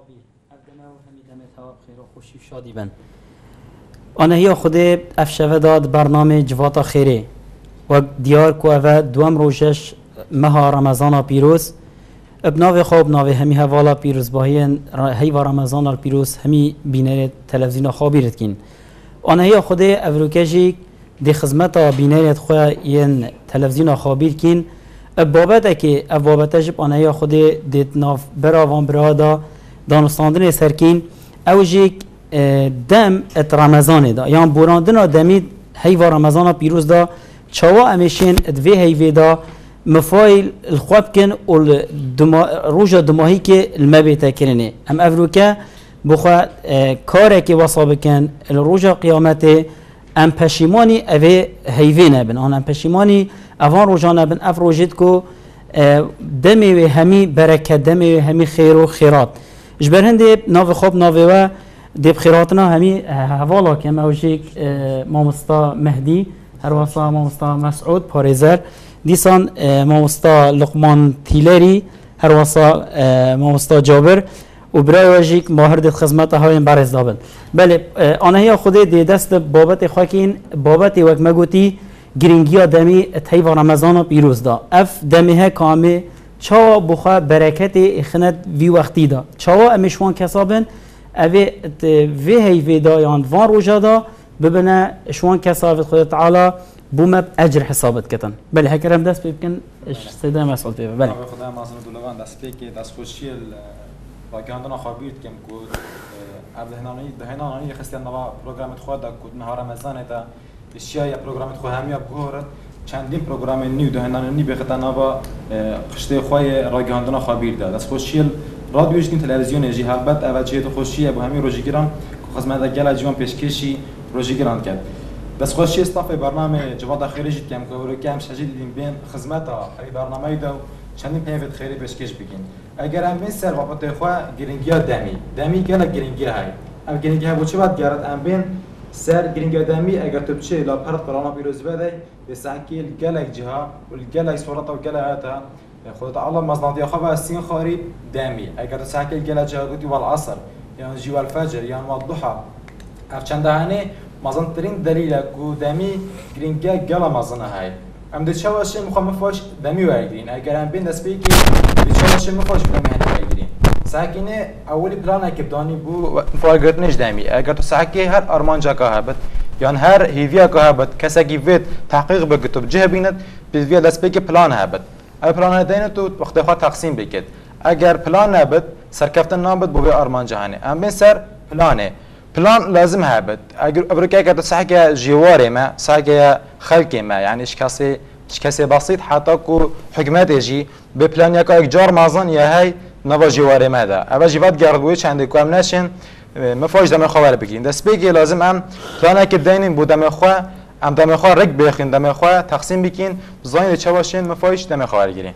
خوابی افدمه و همی دمت ها خیر و خوشی و شادی بن آنه هی خود افشوه داد برنامه جواتا خیره و دیار کو اوه دوام روشش مها رمضان پیروز ابناوی خواب ناوی همی هوالا پیروز باهی هی و رمضان پیروز همی بینه تلویزیون خوابیرد کن آنه هی خود افروکشی دی خدمتا بینه خواه این تلویزیون خوابیر کن بابت که بابت جب آنها یا خود دیت ناف براوان برادا دانستاندن سرکین اوجیک دم ات رمضان دا یان براندن دمید هی و رمضان پیروز دا چوا امیشین ادوی هی دا مفایل الخواب کن و روژا دماهی که المبیت کرنه ام افروکه بخوا کاره که وصاب کن الروژا قیامته ام پشیمانی اوه هیوی نبن آن ام پشیمانی اوان روزانه بن افروجید کو دمی و همی برکت دمی و همی خیر و خیرات جبر هنده ناو خوب ناو و دیب خیراتنا همی حوالا که موجیک مامستا مهدی هر واسا مامستا مسعود پاریزر دیسان مامستا لقمان تیلری هر واسا مامستا جابر و برای وجیک ماهر دید خدمت های برز دابن بله آنها خود دی دست بابت خاکین بابت وک مگوتی گرینگیا دمی تای و رمضان پیروز دا اف دمیه کامه چا بخوا برکت اخنت وی وقتی دا چا امشوان کسابن اوه وی هی دا یان وان روژا دا ببنه شوان کسابت خود تعالی بوم اجر حسابت کتن بله هکرم دست بکن سیده مسئول بیبه بله خدا معظم دولوان دست بکی دست خوشی باگاندنا خابیت کم کود دهنانی خستیان نوا پروگرامت خود دا کود نها رمضان دا اشیا یا پروگرامت خو همیا بگورد چندین پروگرام نیو دهنانی بخطا نوا خشته خوای راگاندنا خابیر دا دست خوشی رادیوش کن تلویزیون جی حالبت اول چیت خوشی ابو همین روزگیران که خدمت گل جوان پیشکشی روزگیران کرد دست خوشی استاف برنامه جواد خیری جد کم که کم شجید دین بین خدمت ای برنامه دو چندین پیوت خیری پیشکش بگین اگر ام بین سر وقت خو گرینگیا دمی گل گرینگیا های ام گرینگیا بچه بعد گرد ام بین سر گرینگیا دمی اگر تو بچه لا پرت قرانا پیروز بده بسانکی گل جها و گل صورت و گل آتا خود الله مزنادی خو استین خاری دمی اگر تو سانکی گل جها گویی والعصر يعني جوا الفجر يعني والضحى افچند دهانه مازن ترين دليل کو دمی گرینگیا گل مازن های ام ده چواش مخمفاش دمی وایدین اگر ام بین دست بیکی ده چواش مخاش دمی هنی وایدین ساکنه اولی پلانه که دانی بو فاگرتنش دمی اگر تو ساکی هر ارمانجا که هبت یان هر هیویا که هبت کسی که وید تحقیق بگتب جه بیند بیویا دست بیکی پلان هبت اگر پلان دینه تو وقت خود تقسیم بکید اگر پلان هبت سرکفتن نابد بو ارمان جهانی ام بین سر پلانه پلان لازم هبت اگر ابرکه که ساکی جواره ما ساکی خلقی ما يعني ايش كاسي بسيط حتى كو حكمات يجي ببلان يكو اجار مازن يا هاي نوا جواره ماذا اول جوات گردوی چنده کو ام نشن مفاج دم خبر بگین دست بگی لازم ام پلان که دینین بودم خو ام دم خو رگ بخین دم خو تقسیم بکین زاین چه باشین مفاج دم خبر گیرین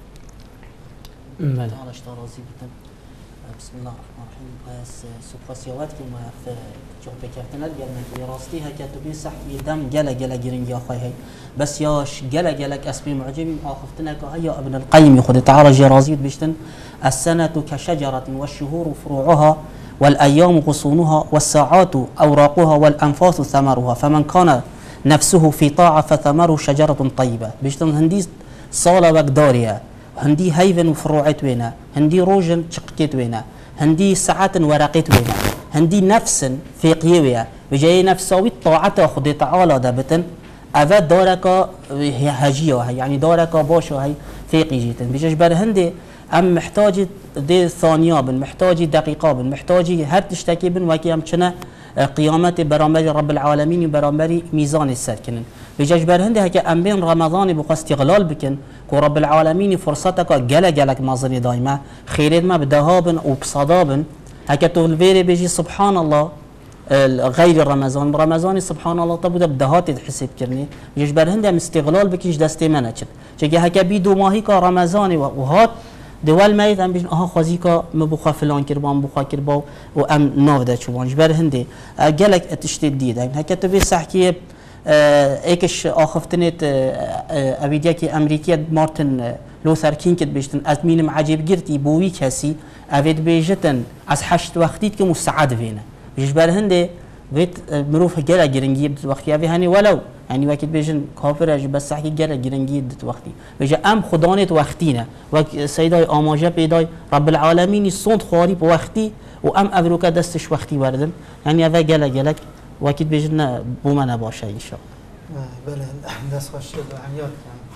بله راضی بودم بسم الله الرحمن الرحیم سوپاسیوات که ما في جو بكفتنا الجنة راستي هكذا صحبي دم جلا جرينجا خاي بس ياش جلا اسمي معجبي اخفتنا هيا ابن القيم ياخذ تعالى جرازيت بيشتن السنة كشجرة والشهور فروعها والايام غصونها والساعات اوراقها والانفاس ثمرها فمن كان نفسه في طاعة فثمره شجرة طيبة بيشتن هندي صالة وقداريا هندي هيفن وفروعت وينا هندي روجن شقكت وينا هندي ساعات ورقت وينا هندي نفس في قيوية بجاي نفساوي طاعته خد تعالى دابتن أذا دارك هجية يعني دارك باشا هاي في قيجيتن بيجاش بر هندي أم محتاج دي ثانية بن محتاج دقيقة بن محتاج هر تشتكي بن وكي أم شنا قيامات برامج رب العالمين برامج ميزان السكن بيجاش بر هندي هكا أم بين رمضان بقى استغلال بكن كو رب العالمين فرصتك جلك مازني دايما خيرت ما بدهابن وبصدابن هكا تولفيري بيجي سبحان الله غير رمضان سبحان الله تبدا بدهات تحسب كرني بيجي بر هندي استغلال بكيش دستي منچ چه هكا بيدو ماهي کا رمضان وهات دول ميت ام بيجن خوازيكا مبوخا فلان كربان بوخا كربا و ام نافدا چوان جبر هندي جلك تشتد ديد هكا تبي صحكي ايكش اخفتنت ابيديكي امريكيه مارتن لو سركين كت بيجتن أزمين معجب جرتي بوي كسي أفيد بيجتن از حشت وقتيت كمستعد فينا بيج برهنده بيت مروف جلا جرنجي بدت وقتي أفي هني ولو يعني وقت بيجن كافر أج بس حكي جلا جرنجي بدت وقتي بيج أم خدانة وقتينا وقت سيداي آماجة بيداي رب العالمين الصوت خواري بوقتي وأم أبروك دستش وقتي وردن يعني أفا جلا جلك وقت بيجن بومنا باشه إن شاء الله. بله دست خوش عمیات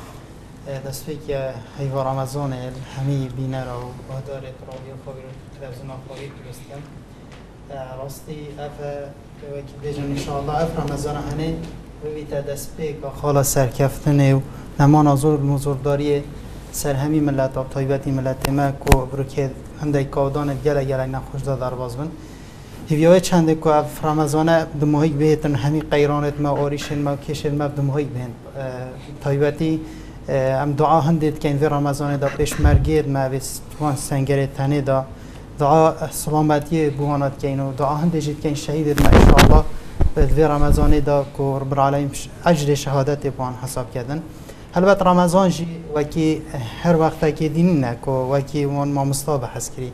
دست فکر هیوا رمضان همی بینه را و داره رادیو خوابی رو تلویزیون خوابی درستن راستی اف وکی بیجن انشاءالله اف رمضان هنه بویتا دست پیک خالا سرکفتنه و نمان آزور مزورداری سر همی ملت آب طایبتی ملت مک و بروکه هنده کودانت گله گله نخوش در باز بند هیویای چنده که اف رمضان دموهی بهتن همی قیرانت ما آریشن ما کشن ما دموهی بهن طایبتی ام دعا هندید که این وی رمضان دا پیش مرگید ما ویس توان سنگره تنه دا دعا سلامتی بوانات که اینو دعا هندید که این شهید ما انشاءالله به وی رمضان دا که رب العالمین اجر شهادت بوان حساب کردن البته رمضان جی وکی هر وقت که دینی نکو وکی وان ما مصطابه حس کری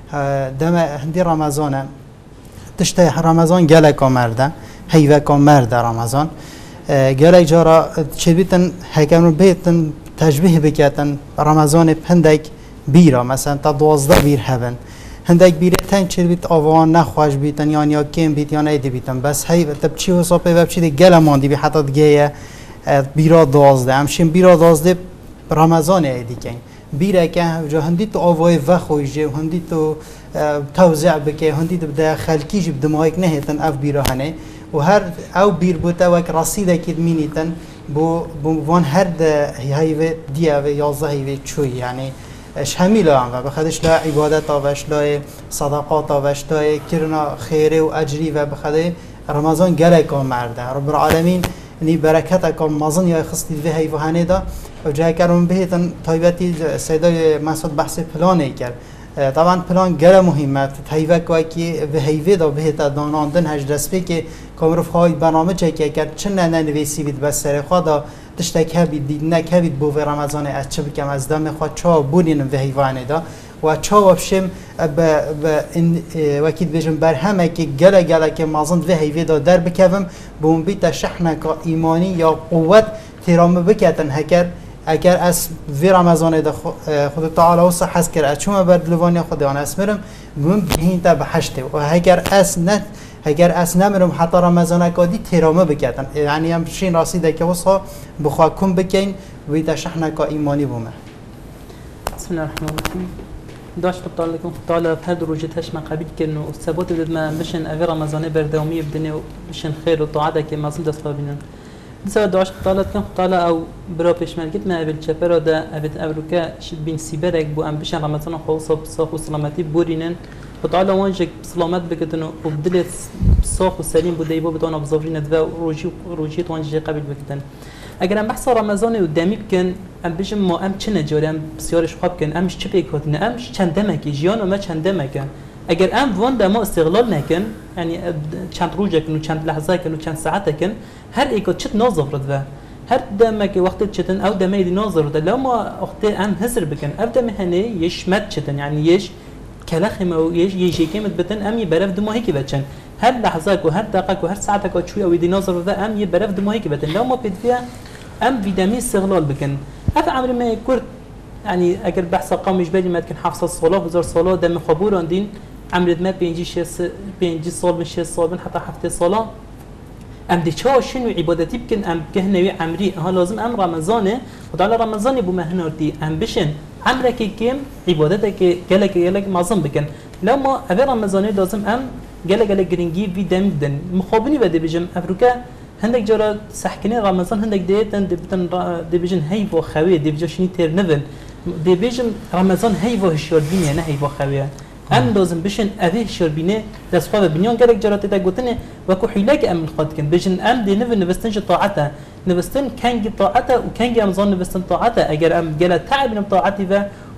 دم هندی رمضان تشته رمضان گله کا مرده هیوه کا مرده رمضان گله جارا چه بیتن هکانو بیتن تشبیه بکتن رمضان هندک بیرا مثلا تا 12 بیر هبن هندک بیره تن چه بیت آوان نخواش بیتن یا کم بیت یا نیدی بیتن بس هی تب چی حسابه و چی گله ماندی بی حتی دیگه بیرا 12 همشین بیرا 12 رمضان ایدی کن بیره که جا هندی تو آوای و خویجه هندی تو توزیع بکه هندی تو بده خلکیش بدمایک نهیتن اف بیرا هنه و هر او بیر بوده وک رصیده که مینیتن بو وان هر ده هیوه دیه و 11 هیوه چوی یعنی شامل هم و بخدش لا عبادت آوش لا صدقات آوش لا کرنا خیره و اجری و بخده رمضان گله کام مرده رب العالمین نی برکت کام مازن یا خستی به هیوه هنه دا و جای کارم بهتن طایبتی سیدای مسعود بحث پلانه کرد طبعا پلان گله مهمه تهیوه که به هیوه دا بهت داناندن هج دست که کامروف خواهی برنامه چکه کرد چه ننویسی بید بس سر خدا تشتک هبید دید نکبید بو رمضان از چه بکم از دم خود چا بودین به هیوانه دا و چا وفشم وکید بجم بر همه که گله که مازن به هیوه دا در بکوم بون بیت شحنه که ایمانی یا قوت تیرامه بکتن هکر اگر از وی رمضان دا خود تعالی و صحت کرد چون بر دلوانی خود آن اسمرم بون بهین تا به حشته و اگر از نمیرم حتی رمضان کادی تیرامه بکردن یعنی هم شین راسیده که وصها بخواکم بکن ویتا شحنه که ایمانی بومه بسم الله الرحمن الرحیم داشت بطال لكم طالب هر روجه تشمع قبيل كأنه الثبات بدد ما مشن أفي رمضاني بردومية بدنيا ومشن خير وطاعة كي ما زلت أصابينا دسا داشت طالب كم طالب أو برا بيشمال قلت ما أبي الشفرة ده أبي أبروكا بين سيبرك بو أم بشن رمضان خاصة بصاف وسلامتي بورينن وتعالى وانجك سلامت بكتنو وبدلت صاف وسليم بدي يبو بتونا بزوجين دفا روجيت وانجي قبل بكتن اگر ام بحث رمضان قدامي بكن ام بجم ما ام چنه جوری ام بسیارش خواب کن امش چه پیکاتنه امش چند دمکی جیان و ما چند دمکن اگر ام وان ما استغلال نکن یعنی چند روزه کن و چند لحظه کن و چند ساعته کن هر ایکات چت نازفرد و هر دمك وقت چتن او دمي ناظر ده لما وقت ام هسر بكن او دم هني يشمت چتن يعني يش كلخم او يجي كلمه بتن ام يبرف دمو هيك بچن هر لحظه و هر دقيقه و هر ساعتك و شويه ودي ناظر ده ام يبرف دمو هيك بتن لما بيد فيها ام فيدامين استغلال بكن هذا عمر ما يكون يعني اگر بحث قام اجباري ما كان حافظ الصلاه وزار الصلاه دم خبور عندين عمر ما بينجي صال من 6 صال حتى حفظ الصلاه ام دي چا شنو عبادتي بكن ام كهنوي عمري ها لازم ام رمضانه وطال رمضان بو مهنورتي ام بشن عمرك كم عبادتك جلك معظم بكن لما اول رمضان لازم ام جلك جرينجي في دم دن مخابني بده بجم افريكا هندك جرا سحكني رمضان هندك ديتن دبتن دبجن هيفو خوي دبجن شني تير نفل دبجن رمضان هيفو هشوربينه نه هيفو خوي ام لازم بشن اوه شربینه دست خواه بنیان گرک جراته تا گوتنه وکو حیلک ام خود کن بشن ام دی نو نوستن طاعته نوستن کنگی طاعته و کنگی امزان نوستن طاعته اگر ام گله تعب من طاعتی و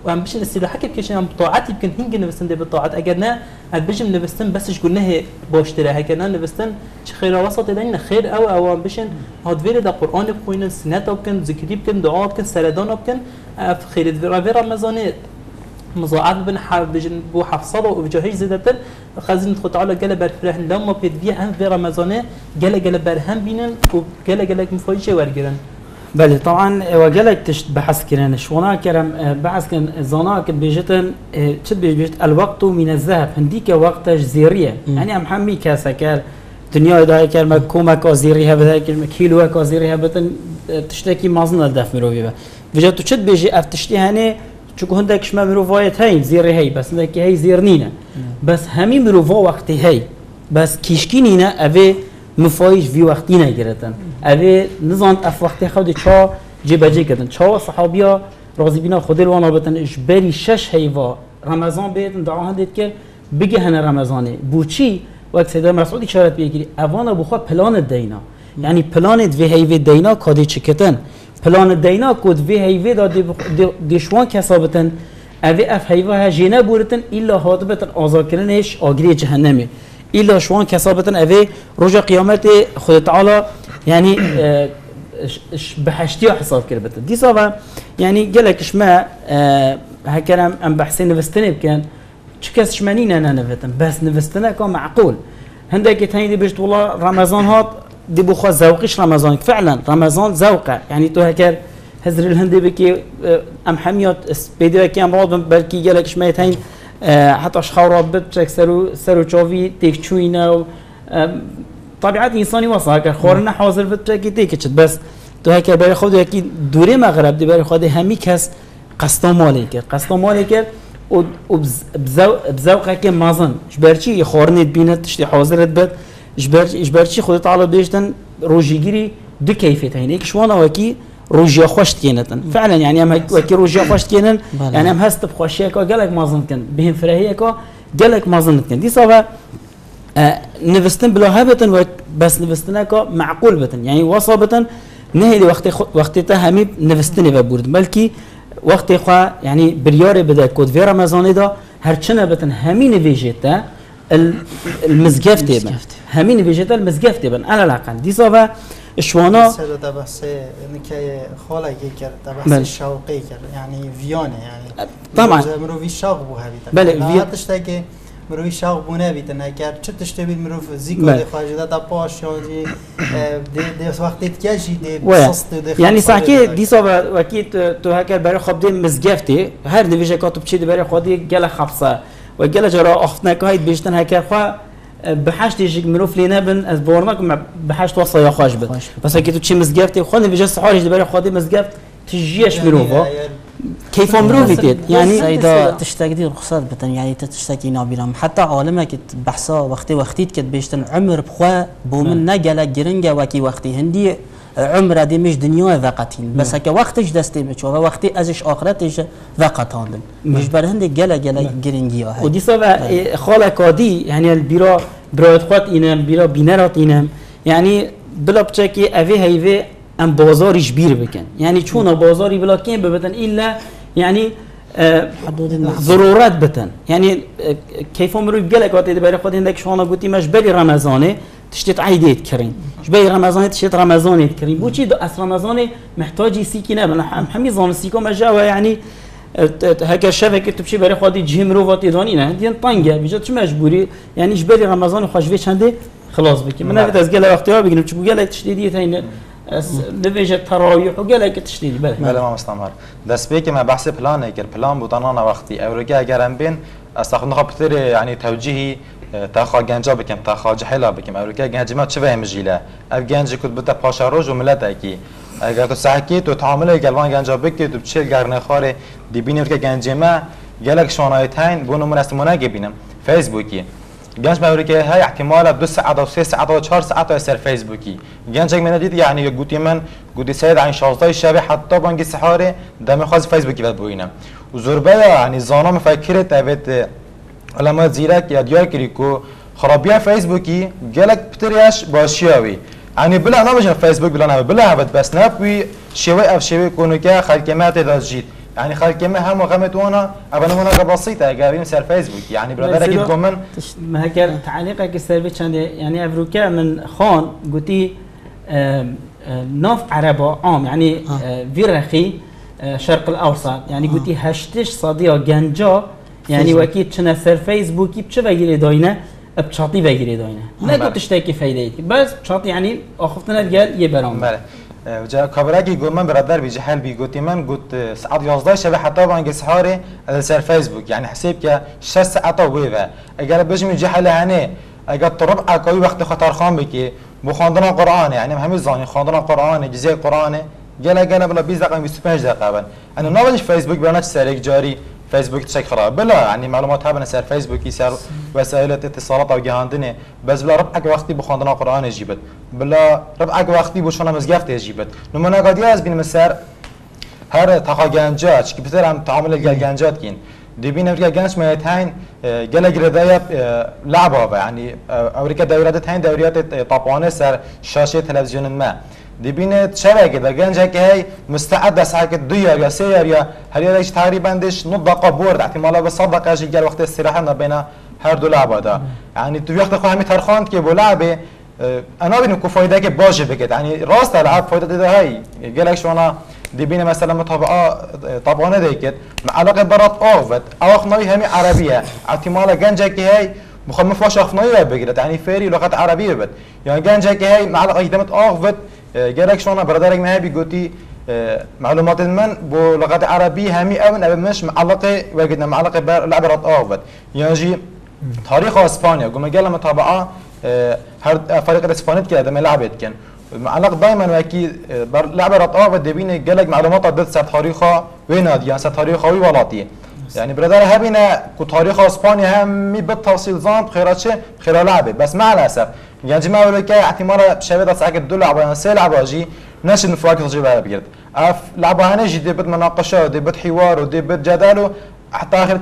و هم بشن استراحه که بکشن هم طاعتی بکن هنگ نوستن ده بطاعت اگر نه بجم نوستن بسش گناه باشتره اگر نه نوستن چه خیر وسط دین خیر او هم بشن هادویر ده قرآن بخوینن سنت بکن ذکری بکن دعا بکن سردان بکن خیر در رمضان مضاعف بن بجن بو حفصه و بجاهش زدتر خزين خد تعالى جل برفرح لما بيدي هم في رمضان جل برهم بينن وجل مفاجئ ورجرن بله طبعا وجلك تشت بحث كران شونا كرم بحث كان زانا بيجتن تشت بيجت الوقت من الذهب هنديك وقت زيريه يعني ام حمي كاسكال دنيا داي كلمه كومك ازيريها بدا كلمه كيلو ازيريها بتن تشتكي مازن الدف مروي بجت تشت بيجي افتشتي هني چون هندکش مروفایت هی زیر هی بس نکی هی زیر نینه بس همین مروفا وقتی هی بس کیشکی نینه اوه مفایش وی وقتی نگرتن اوه نزان اف وقتی خود چا جبجه کردن چا صحابیا راضی بینا خود الوانا بتن اش بری 6 هیوا رمضان بیتن دعا هندید که بگه هن رمضانه بوچی وقت سیدا مسعود اشارت بگیری اوانا بخوا پلان دینا یعنی پلان وی هی دینا کادی چکتن پلان دینا کود وی هیوی دا دیشوان کسابتن اوی اف هیوه جینه بورتن ایلا حاطبتن آزاکرنش آگری جهنمه ایلا شوان کسابتن اوی رجا قیامت خود تعالی یعنی بحشتی حساب کربتن دیسا و یعنی گلکش ما هکرم ام بحثی نوستنه بکن چه کسش منی نه نوستن بس نوستنه که معقول هندکی تاییدی بشت والله رمضان هات دي بخوا ذوقش رمضان فعلا رمضان ذوقه يعني تو هكر هزر الهندي بكي ام حميات بيدو كي ام راد بلكي جالك شميتين حتى اشخاورات بتشك سرو تشوفي تيك تشوينا طبيعه انساني وصاك خورنا حاضر بتشكي تيك بس تو هكر بري خود يكي دوره مغرب دي بري خود همي كس قسطا مالك وبذوقك مازن جبرتي خورنيت بينت تشتي حاضرت بت اجبرچی خود تعالی بیشتن روجیگیری دو کیفیت هین یک شوانا وکی روجیا خوشت کینتن فعلا يعني ام وکی روجیا خوشت کینن يعني ام هست بخوشی کا گلک مازن کن بهم فرهی کا گلک مازن کن دی سوا نوستن بلا هبتن و بس نوستن کا معقول بتن يعني وصابتن نه وقت ته همي نوستن و برد بلکی وقت خو يعني بريار بدا كود في رمضان دا هرچنه بتن همي نویجتا المزجف تبن همين فيجيتال المزجف تبن على الأقل دي صفة شوانا سيدا بس نكاية خالة كيكر بس شوقي كر يعني فيانة يعني طبعا مروفي شاق بو هبيتا بله لا تشتكي مروفي شاق بو نبيتا نكر شو تشتبي مروف زيكو دي خارجة دا باش دي دي وقت تكاشي دي صصت دي يعني ساكي دي صفة وكيد تو هكر بري خب دي مزجفتي هر نفيجة كاتب شي دي بري خودي جل خبصة وجل جرا أختنا كهيد بيجتن هكر خا بحشت يجيك مروف لينا بن از بورناك بحشت وصل يا خاش بن بس كي تشي مزجفتي خوني بيجي صحاري دبر خودي مزجفت تجيش مروفا كيف مروفيت يعني سيدا تشتاقدي رخصات بتن يعني تشتكي نابيرام حتى عالمك بحثا وقتي كت بيشتن عمر بخوا بومن نجلا جرنجا وكي وقتي هندي عمر دي مش دنيا ذقتين بس هكا وقتش دستي بتشوف وقتي ازش اخرتش ذقتان مش برهند جلا جرنجيا ودي صفا خاله كادي يعني البيرا برات خات اینم بيرا بينرات اینم يعني بلا بچكي اوي هيوي ام بازارش بير بكن يعني چون بازاري بلا كين ببتن الا يعني ضرورات بتن يعني كيف امرو بقلك وقت بري خود عندك شلون قلتي مش بري رمضانه تشتت عيديت كريم ايش بري رمضان تشتت رمضان كريم بوشي اصل رمضان محتاج يسيكي نه محمي زون سيكو مجاوا يعني هكا شبكه تمشي بري خودي جيم رو وقت داني نه دين طنجه بيجات شو مجبوري يعني ايش بري رمضان خوش في چنده خلاص بكي من نفت از قال وقتها بگيرم چو قال تشديديه هين نفيجه تراويح وقال تشديدي بله ما مستمر دست بيك ما بحث بلان اگر بلان بودانانا وقتی اورگه اگرم بین استخدام خاطر يعني توجيهي تاخا گنجا بكم تاخا جحلا بكم اورگه گنجما چه وهم جيله اف گنج كنت بتا پاشا روج و ملت اكي اگر تو سحكي تو تعامل گلوان گنجا بك تو بچل گرنه خاره دي بينه که گنجما گلک شونایتين بونو من استمونه گبینم فيسبوكي گنج موريكي هاي احتمال 2 ساعات او 3 ساعات او 4 ساعات اثر فيسبوكي گنج من دید يعني قلتي من قلتي سيد عن 16 شب حتى بانگي سحاره دم خاص فيسبوكي بعد بوينم وزربه يعني زانا مفكره تبت علامات زيرك يا ديار كريكو خرابيا فيسبوكي گلك بترياش باشياوي يعني بلا انا مش فيسبوك بلا انا بلا بس نبوي شوي اف شوي كونو كا خلكمات دازجيت يعني خلك ما هم غمت وانا ابنا هنا بسيطه قاعدين سر فيسبوك يعني برادر اكيد كومن ما هكر تعليقك السلبي كان يعني افروكا من خان قلتي ناف عربا عام يعني فيرخي شرق الاوسط يعني قلتي هشتش صديقه جنجا يعني وكيد شنا سر فيسبوكي بچه وگیری داینه بچاطی وگیری داینه نه تو تشتکی فایده ای بس بچاطی يعني اخفتنا قال یه برام بله وجا كبراكي قول من برادر بيجي حال بيقول من قلت ساعات 11 شبه حتى بانك سحاري على سر فيسبوك يعني حسيب ك 6 ساعات ويفا قال بيجي من جهه هنا قال طرب اكوي وقت خطر خان بكي بو خواندن قرآن يعني هم زاني خواندن قرآن جزء قرآن قال بلا 20 دقيقه 25 دقيقه انا ناويش فيسبوك برنامج سريك جاري فيسبوك تشيك خراب بلا يعني معلومات هبنا سر فيسبوك يسار وسائل اتصالات او جهاندنه بس بلا ربعك وقتي بخواندن قرآن جيبت بلا ربعك وقتي بوشنا مزگفت جيبت نمونه قادي از بين مسار هر تاخا گنجات که بتر هم تعامل گنجات کین دبین امریکا گنج میتین گله گردای لعبه يعني امریکا دورات تین دوريات طابانه سر شاشه تلفزيون ما دبين شبكه ده گنجه که هي مستعد ساعه 2 یا 3 یا هر یادش تقریبا دش نضقه برد احتمالا به صدقه اجي وقت استراحه بين هر دو لعبه ده يعني تو وقت خو همي ترخاند که بو لعبه انا ببینم که فایده که باشه بگید يعني راست العاب فایده ده هي قالك شو انا دبين مثلا مطابقه طبعا ديكت مع علاقه برات اوفت او خنوي همي عربيه احتمالا گنجه که هي مخمف واش خنوي بگید يعني فيري لغه عربيه بد يعني گنجه که هي مع علاقه يدمت اوفت قالك شو انا برادرك ما بيقولي معلومات من بو لغه عربيه همي او مش معلقه وجدنا معلقه لعبه رات اوفت يعني تاريخ اسبانيا قوم قال مطابقه هر فريق اسبانيت كده ما لعبت كان معلق دائما وكي لعبه رطاه ودبين قالك معلومات ضد سر تاريخها وين يعني سر تاريخها ولاتي يعني برادر هبينا كتاريخ اسبانيا هم بالتفصيل زان خيراتش خير لعبه بس مع الاسف يعني جماعه ولا كي احتمال شباب ساعه دول لعبه يعني سه لعبه جي ناس نفاق تجيبها بجد اف لعبه هنا جدي بد مناقشه ودي بد حوار ودي بد جدال حتى اخر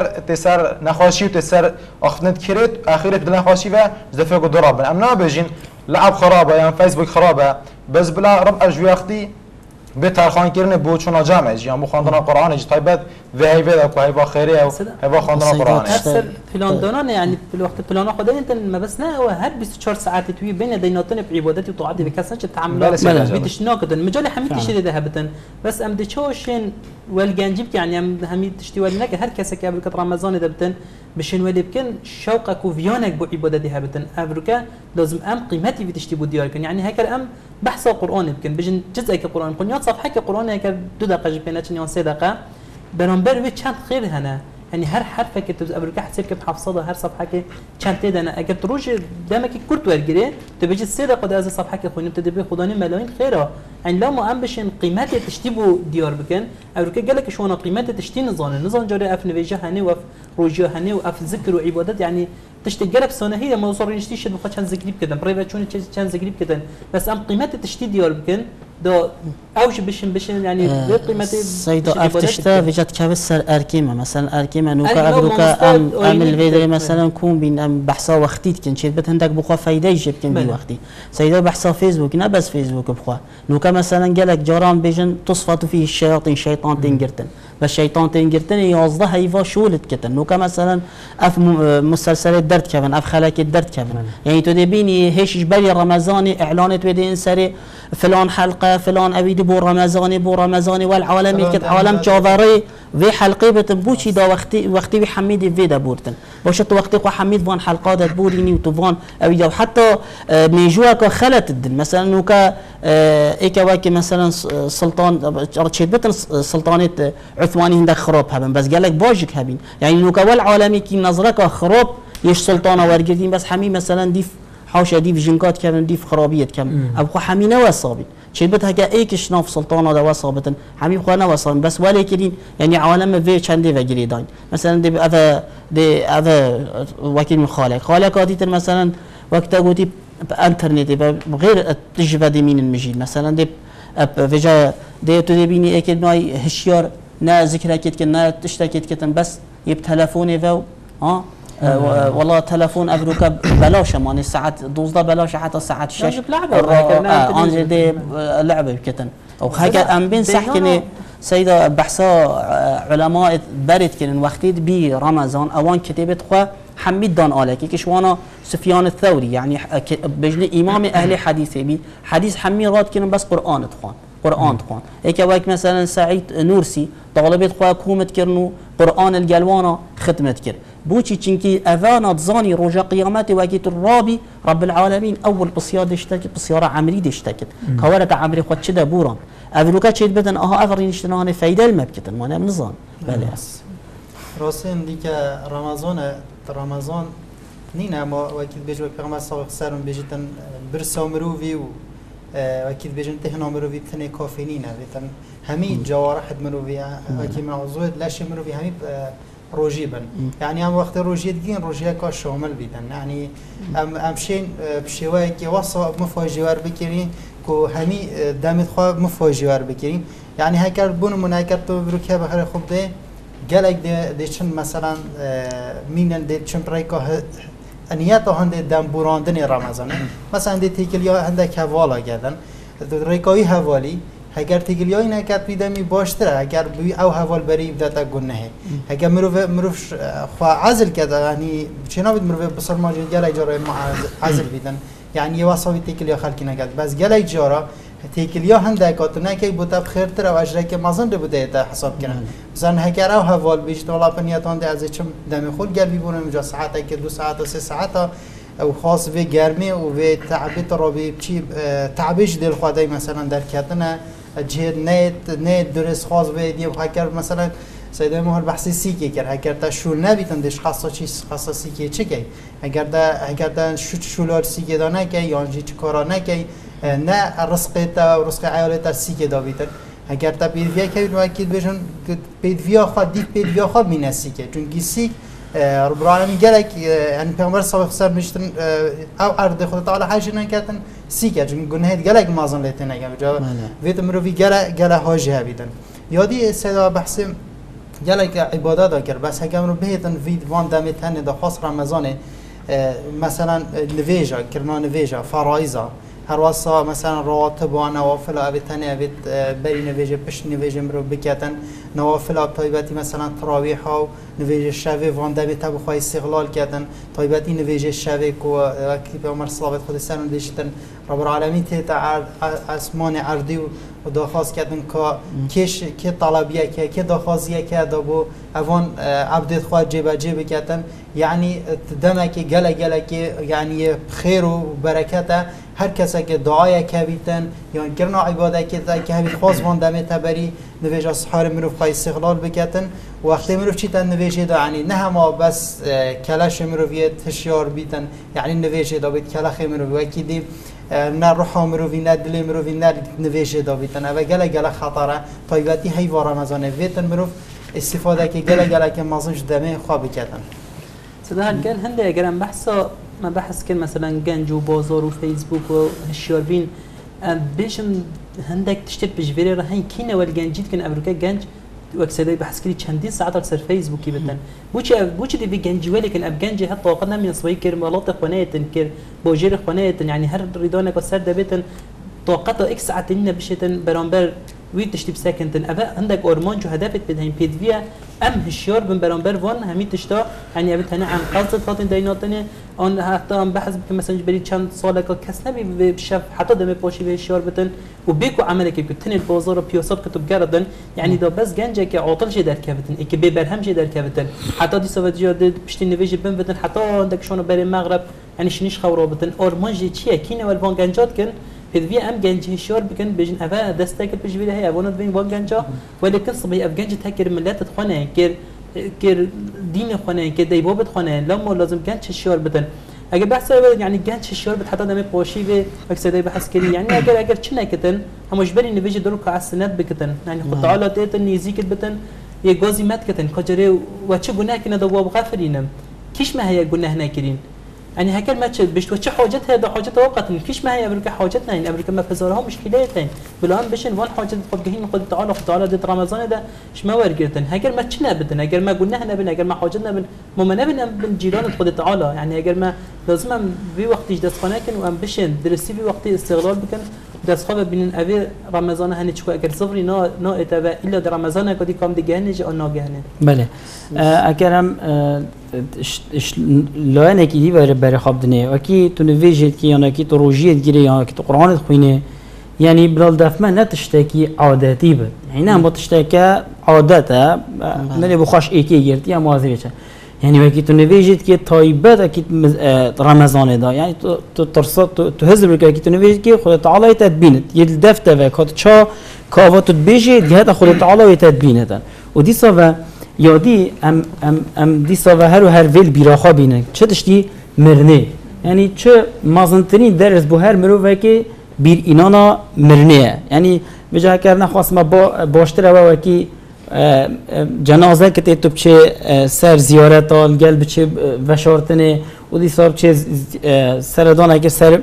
تسر نخاشي وتسر اخذت كريت اخيرا بدنا نخاشي وزفق ضرب امنا بيجين لعب خرابه يعني فيسبوك خرابه بس بلا رب اجوي اختي بترخان كرن بو چون جامع يعني بو خواندن قرآن جي طيبت و هيبه و هيبه خيريه و هيبه خواندن قرآن اكثر فلان دونان يعني في الوقت فلان خدا انت ما بس نا هر 24 ساعه توي بين ديناتن بعبادتي وطاعتي بكسنش تعاملات بتشناكدن مجال حميد تشي ذهبتن بس ام دچوشن والجنجيب يعني هم تشتي ولنك هر كسك قبل رمضان دبتن بشن ولي بكن شوقك وفيانك بو عبادتي هبتن افريكا لازم ام قيمتي بتشتي بو دياركن يعني هيك ام بحث القران يمكن بجن جزء كقران قنيات صفحه كقران هيك 2 دقائق جبينات 3 دقائق برامبر و چند خير هنا يعني هر حرف که تو افریقا حساب که بحفظه هر صفحه که چند تدانه اگر تروج دمك كرت ورگیره تو بيجي السيده قد از صفحه که خونیم تدبي خداني ملايين خيره يعني لو ما ام بشن قيمت تشتيبو ديار بكن افریقا قال لك شو انا قيمت تشتي نظام جاري اف نويجه هني وف روجه هني وف ذكر وعبادات يعني تشتي قلب سنه هي ما وصل يشتي شد بخا كان زغريب كده بريفا شون كان زغريب كده بس ام قيمت تشتي ديار بكن دو اوش بشن يعني قيمتي سيدو افتشتا فيجات كابسر اركيمه مثلا اركيمه نوكا افروكا ام الفيديو مثلا كون بين ام بحثا وقتيت كن شيت بت عندك بخوا فايده يجيب كن بي وقتي سيدو بحثا فيسبوك نه بس فيسبوك بخوا نوكا مثلا قالك جاران بيجن تصفط فيه الشياطين شيطان تنقرتن بس شيطان تنقرتن يوزده هيفا شولت كتن نوكا مثلا اف مسلسل درد كفن اف خلاك درد كفن يعني تدبيني هيش جبالي رمضاني اعلانات ودين سري فلان حلقه فلان ابيد بو رمضاني والعالمي كت عالم جاوري في حلقه بتبوشي دا وقتي بحميد فيدا بورتن باشت وقتي قو حميد وان حلقات بوريني وتوفان ابيد حتى ميجوك خلت الدن مثلا نوكا ايكا واكي مثلا سلطان رشيد سلطانه عثماني هندك خراب هبن بس قال لك باجك هبين يعني نوكا والعالمي كي نظرك خراب يش سلطانه ورقدين بس حمي مثلا ديف حاشا ديف جنكات كان ديف خرابيت كم ابو حمينه وصابي شيء بتها ايكش ناف سلطانه ده وصابتن حمي خوانا وصابن بس ولكن يعني عالم في چنده وگري داين مثلا دي اذا وكيل خالقاتي مثلا وقت قوتي انترنت بغير تجفد من المجيد مثلا دي فيجا دي تدبيني اكيد ناي هشيار نا ذكركت كنا تشتكيت كتن بس يب تلفوني فو والله تلفون افروكا بلاش ماني الساعات 12 بلاش حتى الساعات 6 لعبه انجي دي لعبه كتن او هكا ام بين سيدا بحثا علماء برد كن وقتی بی رمضان اوان کتابت خو حمید دان آله که کشوانا سفیان الثوری يعني بجن امام اهل حديث بي حديث حمي راد كن بس قران تخوان هيك وقت مثلا سعيد نورسي طالبت خو حكومت كرنو قران الجلوانا ختمت كر بوچی چنکی اوان ظانی روز قیامت وقت الرابي رب العالمين اول بصيار اشتكت بصيار عمري اشتكت كورت عمري خد چه دبوران اولوكا چید بدن آها افرین اشتنان فایده المبکتن مانه نظام بله راستین دیگه رمضان نینه اما وقتی بیجو پیغمبر صادق سرم بیجتن برسا مروی و وقتی بیجن تهنا مروی تنه کافی نینه بیتن همی جوارح مروی وقتی موضوع لش مروی همی روجي بن يعني ام وقت روجي دين روجي كا شامل بيدن يعني ام شين بشواي كي وصا مفاجئ بكرين كو همي دامت خو مفاجئ بكرين يعني هكر بون مناكر تو بروكه بخير خوب ده قالك ده چن مثلا مين ده چن رايكا انيات هند دم براندن رمضان مثلا ده تيكليا عندك حوالا گردن رايكاي حوالي اگر تیگلیای نکرد بیدمی باشتره اگر بی او حوال بری بدت گناه اگر مروف خوا عزل کرد یعنی چنا بید مروف بسر ماجن گله جاره عزل بیدن یعنی یه واسه تیگلیا خلکی نکرد بس گله جاره تیگلیا هنده کاتونه که بوده بخیرتر و اجره که مازن ده بوده تا حساب کنن مثلا اگر او حوال بیشتر ولا پنیاتان ده از چم دم خود گل بیبونه مجا ساعته که 2 ساعت و 3 ساعت او خاص به گرمی و به تعبیت را به چی تعبیش دل خدای مثلا در کردن جهد نت درس خاص به دی هکر مثلا سیده مهر بحثی سی که کرد هکر تا شول نبیتن دش خاصا چیز خاصا سی که چه کی اگر دا شولار سی که دا نکی یا جی کارا نکی نه رزق تا رزق عیالت سی که دا بیتن اگر تا پیدویا که وقتی بهشون پیدویا خود دید پیدویا خود مینسی که چون گیسی رب العالمین گلک یعنی پیامبر صادق سر میشتن او عرض خود تعالی حاجه نکردن سیکه چون گناه گلک مازن لیته نگم جا ویت مروی گله حاجه بیدن یادی صدا بحث گلک عبادت دکر بس هکم رو بهتن وید وان دمت هن دا خاص رمضان مثلا نویجا کرنا نویجا فرایزا هر واسه مثلا رواتب و نوافل ابتنی ابت بری نویجه پشت نویجه مرو بکتن نوافل اب طایبتی مثلا تراویح ها نویجه شوه وانده بیت بخوای استقلال کردن طایبتی نویجه شوه کو وقتی به عمر صلوات خود سرم دیشتن رب العالمین ته اسمان عرضی و داخواست کردن که طلبیه که داخوازیه که دابو اوان عبدت خواهد جیبه جیبه کردن یعنی دمه که گله که یعنی خیر و برکت هر کسی که دعای کبیتن یا گرنا عبادت که همی خواست وانده تبری نویج اصحار مروف خواهی استقلال بکتن وقتی مروف چیتن نویجه دا یعنی نه همه بس کلش مروفیت هشیار بیتن یعنی نویجه دا بیت کلخ مروفی وکی دیم نه روح مروفی نه دل مروفی نه نویجه دا بیتن و گله خطره طایبتی هی و رمضان ویتن مروف استفاده که گله که مازنش دمه خواه بکتن صدا هنگل هنده اگرم بحثا ما بحث کن مثلا گنج و بازار و فیسبوک و هشیار بین بیشم هندک تشتت بجبری راه هین کینه ول گنجید کن امریکا گنج وقت صدای بحث کردی چندین ساعت اکثر فیسبوکی بدن بوچه دی گنجی ولی کن اب گنج حتی وقت نمی نسوی کرمالات خونهتن کر باجر خونهتن یعنی هر ریدانه که سر دبیتن طاقت اکس ساعتین بشتن برانبر وید تشتیب ساکنتن ابا عندك اورمان جو هدفت بدهیم پیدویا ام هشیار بن برانبر وان همی تشتا یعنی ابد هنه عن قصد فاتن دیناتنه آن حتی هم بحث بکن مثلا برای چند ساله که کس نبی بشف حتی دم پاشی به هشیار بتن و بیکو عمله که تن بازار و پیاسات کتب گردن یعنی دا بس گنجه که عاطل شه در کفتن ای که ببرهم شه در کفتن حتی دی سواد جاده پشتی نویج بن بدن حتی عندك شون برای مغرب یعنی شنیش خورا بتن اورمان جی چیه کینه ول وان گنجات کن هذي ام جنج هشيار بكن بجن افا دستك بجبيله هي ابونا بين وان جنجا ولكن صبي اف جنج تاكر ملات تخونه كير دين خونه كدي بوبت خونه لما لازم جنج هشيار بدن اگر بحث يعني جنج هشيار بتحدد دم قوشي به مقصدي بحث كري يعني اگر چنه كتن همش بري نيجي درو كاسنات بكتن يعني خد تعالى تيت نيزيك بتن يا غازي مات كتن كجري وچه گناه كنا دو غفرينم كيش ما هي گناه نكرين يعني هكذا ما تشد بيشتو چه حاجت هذا حاجت وقت كيش ما هي امريكا حاجتنا يعني امريكا ما فزارها مشكلتين بالان بشن وان حاجت خد جهين خد تعالى دت رمضان ده ايش ما ورجرتن هكذا ما تشنا بدنا هكذا ما قلنا هنا بنا هكذا ما حاجتنا ما نبنا بالجيران خد تعالى يعني هكذا ما لازم في وقت دستخانه كن وام بشن درسي في وقت استغلال بكن دست خواب ببینن اوی رمضان هنی چکو اگر صفری نا اتبا الا در رمضان کدی کام دیگه هنی جا ناگهنه. بله اگر هم لایه کی دی برای خواب دنیا و کی تو نویجید کی یا کی تو روجیت گیری یا کی تو قرآن خوینه یعنی برال دفمه نتشتکی عادتی بود یعنی هم تشتکی عادته نلی بخواش ایکی گرتی یا موازی بچه یعنی وقتی تو نویجید که تایبت اکی رمضان دا یعنی تو ترسات تو حزب که تو نویجید که خود تعالی تدبینت یه دفته و کات چا کاواتو بيجي جهات خود تعالى ويتدبينه ودي صفا يادي ام دي صفا هر و هر ويل بيراخا بينه چه تشتي مرنه يعني چه مازنترين درس بو هر مروفه که بیر اینانا مرنه يعني بجا کرنا خواست ما باشتره و وکی جنازه که تو بچه سر زیارت آل گل بچه وشارتنه و دی صار بچه سردانه که سر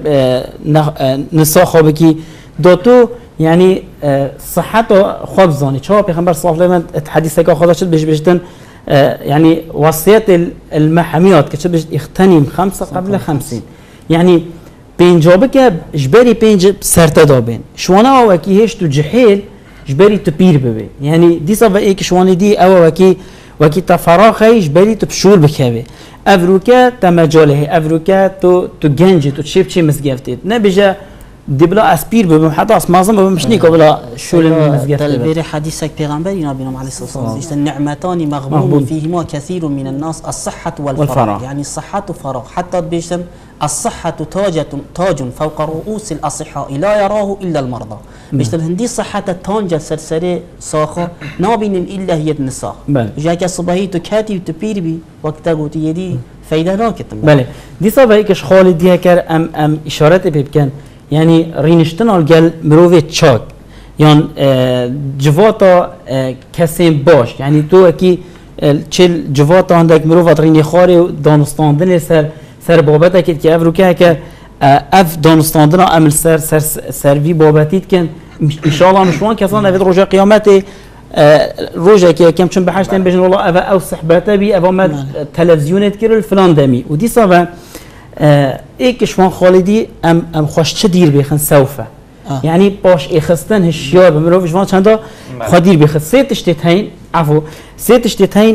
نسا خوابه کی داتو يعني صحته خواب زاني شو بيخبر صاف لما حديث كا خدا شد بيجتن يعني وصية المحاميات كشد بيجت اغتنم 5 قبل 50 يعني بينجابك جبري بينج سرتدا بين شوانا وكي هيش تو جحيل جبري تبير ببي يعني دي صفا ايك شواني دي او وكي تفراخي جبري تبشول بكبي افروكا تمجاله افروكا تو جنجي تو تشيب شي مسقفتي نبيجا دي بلا اسبير بهم حتى اسمازم بهم مش نيكو بلا شول المسجد تلبير حديثك بيغمبرنا بنا عليه الصلاه والسلام النعمتان مغبون فيهما كثير من الناس الصحه والفراغ يعني الصحه فراغ حتى بيشتم الصحه تاج فوق رؤوس الاصحاء لا يراه الا المرضى بيشتم هندي صحه تانج سرسري ساخه نابين الا هي النساء جاك صباحي تو كاتي تبير بي وقت قلت يدي فايده راكت بله دي صباحيكش خالد هكر ام اشارات بيبكن يعني رينشتن الجل مروفي تشاك يعني جواتا كسين باش يعني تو اكي تشيل جواتا عندك مروفات ريني خاري دانستاندن سر بابتك كي افروكا ك اف دانستاندنا عمل سر بابتيت كان ان شاء الله مشوان كسان في رجا قيامته روجا كي كم چون بحشتن بجن والله او صحبته بي او ما تلفزيون تكير الفلان دمي ودي صافا ایکشوان خالدی ام خوش چه دیر بخن سوفه يعني باش اخستن هشيار بمروف جوان چندا خدير بخ سيتش تتين عفوا سيتش تتين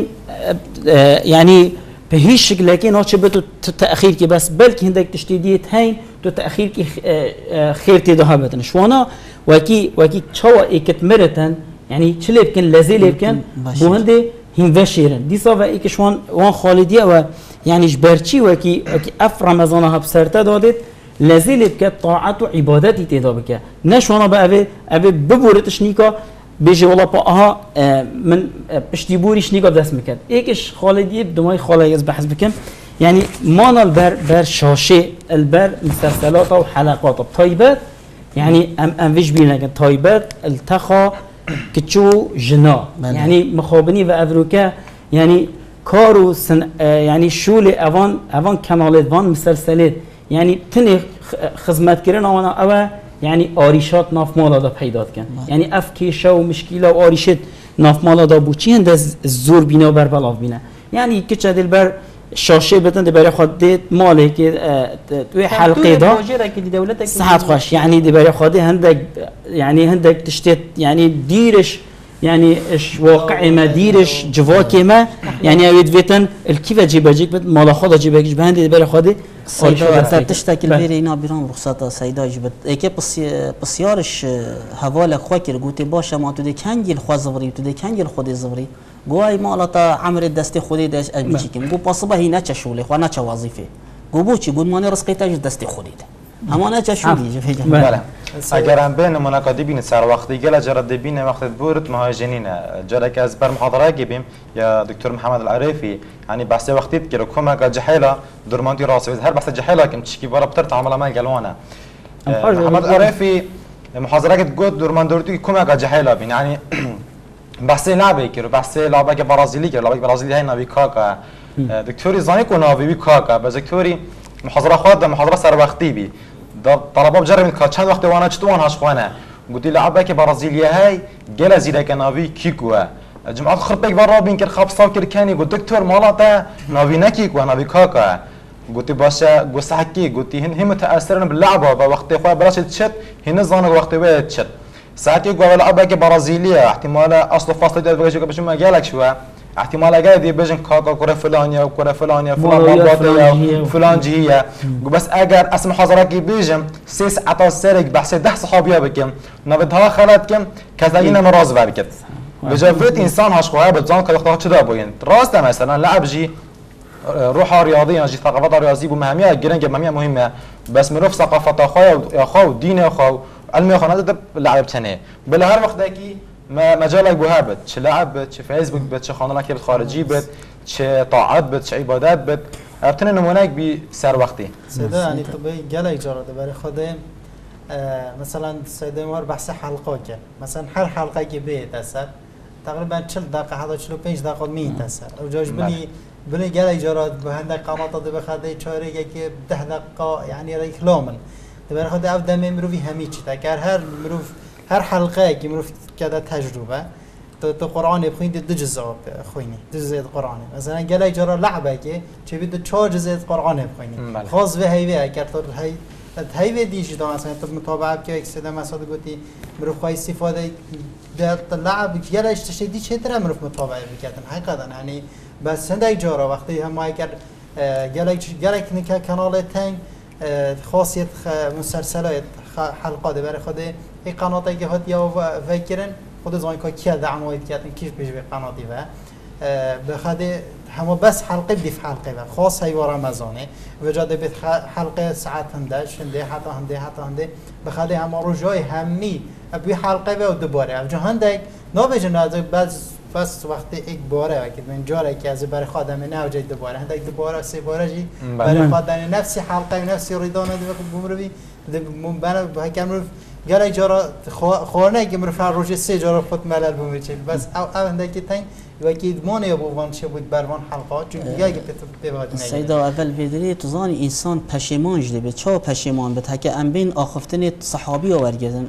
يعني بهيش شكل لكن هو شبه تاخير كي بس بلكي هندك تشتيديه هين تو تاخير كي خير تدهبتن شوانا وكي تشوا اكتمرتن يعني چلي بكن لازل بكن بو هندي هين وشيرن دي صافا ايكشوان وان خالديه و يعني جبرتشي وكي اف رمضانها بسرته دادت لازل بك طاعت و عبادتي تدا بك نشوانا بقى ابي ببورتش نيكا بيجي والله باها من بشتيبوري شنيكا بدس مكان ايكش خالدي بدماي خالد بحث بكم يعني مانا البر شاشه البر مسلسلات و حلقات طيبات يعني ام فيش بينا طيبات التخا كتشو جنا يعني مخابني و افروكا يعني كارو سن يعني شول اوان كانالات وان مسلسلات يعني تني خدمت کردن آنها او يعني آریشات ناف مالا دا پیدا کن يعني اف کیشه و مشکل و آریشت ناف مالا دا بوچی هند زور بینا بر بلاف بینا يعني کچه دل بر شاشه بتن دي برای خود ديت ماله که توی حلقه دا صحت خوش يعني دي برای خود هندك تشتت يعني ديرش يعني ايش واقع ما ديرش جواكي ما يعني اويد فيتن الكيف جيباجيك بت مالا خدا جيباجيك بهندي بري خدي سيدا تشتكي البيري هنا بيران رخصتا سيدا جبت ايكي بسيارش هواله خواكر قوتي باشا ما تو دي كانجي الخوازوري تو دي كانجي الخودي زوري قواي مالتا عمر دستي خودي داش اجبيكم قو باصبه هي ناتشا شغلي خو ناتشا وظيفه قو بوچي قول ماني رزقي تاج دستي خودي اما ناتشا شغلي بله اگر هم بین مناقضی بین سر وقتی گل جرد بین وقت بورت مهاجرین جرا که از بر محاضره گیبیم یا دکتر محمد العريفي يعني بحث وقتی که کما جحیلا درمانتی راس هر بحث جحیلا کم چکی برا بتر تعامل ما گلوانا محمد العريفي محاضره که گفت درماندورتی کما جحیلا بین يعني بحث لعبه که بحث لعبه که برازیلی که لعبه برازیلی هی نوی کاکا دکتوری زانی کو نوی کاکا بس دکتوری محاضره خود محاضره سر وقتی بی طلبات جرب که چند وقت وانا چطور هاش خوانه قلت لعبه که برازیلیا هی گل زیرا که نوی کیکوه جمعات خربک برا بین که خاب صاف کرد کنی قلت دکتر مالاتا نوی نکیکوه نوی کاکا قلت باشا قصة حكي قلت هن متأثرين باللعبة ووقت خويا بلاش تشت هن زانق وقت ويا تشت ساعات يقول لعبة برازيلية احتمال أصل فاصل ده بيجي باش ما قالك شوية احتمال قاعد يبجن كاكا كرة فلانية وكرة فلانية فلان فلان جهية بس أجر اسم حضرتك بيجم سيس عطا سرق بحث 10 صحابية بكم نبدها خلت كم كذاين نراز بكت بجفرت إنسان هاش خواه بتزان كل وقتها كذا بوين راسته مثلا لاعب جي روحها رياضية جي ثقافتها رياضية بمهمية جرينج مهمية مهمة بس مروف ثقافة أخويا أخو دين أخو علمي أخو نادر لعب تاني بلا هر وقت ذاكي مجالك بهابت چه لعب بت چه فيسبوك بت چه خانه خارجي بت چه طاعات بت چه عبادات بت ابتن نمونهك بي سر وقتي سيدا يعني طبعا جالي جرى برای خودم مثلا سيدا مار بحث حلقه که مثلا هر حلقه که بیت اثر تقریبا 40 دقیقه حتی 45 دقیقه میت اثر او جاش بني جالي جرى بهندك قناطه دي بخدي چاره که 10 دقیقه يعني ريكلامن برای خود اف دم مروی همیچ تا کار هر حلقه که مروف كذا تجربة تو قرآن بخوين دو جزء خويني دو جزء قرآن مثلا جالي جرى لعبة كي تبي دو 4 جزء قرآن بخويني خاص به هيبه كرتور هيبه ديجي ده مثلا تو متابعة كي اكسده مثلا قلتي مروف خاي استفاده ده اللعب جالي اشتشدي چه ترى مروف متابعة بكتن حقيقة يعني بس هندي جرى وقتی هم ما كر جالي كنيكا كانال تانگ خاصية مسلسلات حلقات برای خود این قناتی که هات یا فکرن خود زمان که کیا دعموید کردن کیش بیش به قناتی و بخاطر همه بس حلقه بدیف حلقه و خاص هیوار رمضانه و جاده به حلقه ساعت هنده شنده حتی هنده بخاطر همه روزای همی بی حلقه و دوباره و هنده نابجن از بس وقتی یک باره وقتی من جاره که از برای خادم نوجه دوباره هنده دوباره سه باره جی برای خادم نفسی حلقه و نفسی ریدانه دو بمروی بنا بهکم رو گله جارا خورنه که مرفع روزی 3 جارا خود ملل بمیشه بس او هندکی تین و کی دمانه بوان چه بود بروان حلقات چون دیگه که بباد نه سیدا اول ویدری تزانی انسان پشیمان جده به چا پشیمان به که ام بین آخفتن صحابی ورگزن